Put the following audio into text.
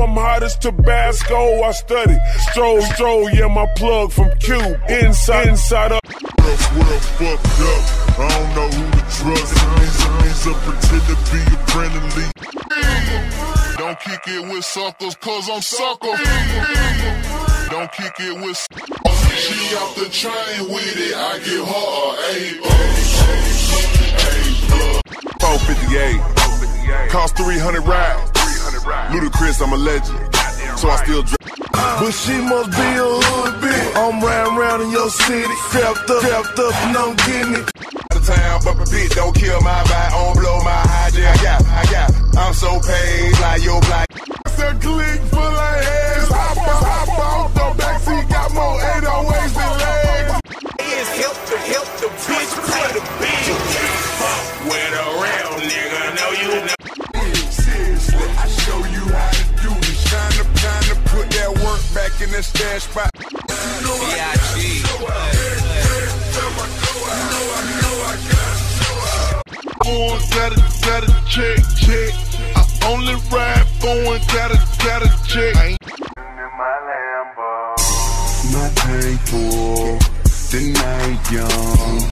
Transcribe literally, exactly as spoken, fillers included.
I'm hot as Tabasco, I study. Stroll, stroll, yeah, my plug from Cube. Inside, inside up. World, world fucked up. I don't know who to trust. These are, these are pretend to be a friendly. Don't kick it with suckers, cause I'm sucker. Don't kick it with suckers. She off the train with it, I give her a A+. four fifty-eight. Cost three hundred rides. Ludacris, I'm a legend. So I still drive. But she must be a hood bitch. I'm riding around in your city, strapped up, strapped up, and I'm getting it. Out of town, but my bitch don't kill my vibe, don't blow my high J. I got, I got, I'm so paid like yo black. It's a click full of heads. Hop out, hop out the backseat, got more eight oh eights than legs. Is help to help the bitch pay the bill. Fuck with a real nigga, know you know. Seriously, I show you how to do this. Trying to, trying to put that work back in the stash spot. Yeah, G. Boy, gotta, gotta check, check. I only ride for and gotta, gotta check. I ain't in my Lambo. My tank full, the night young.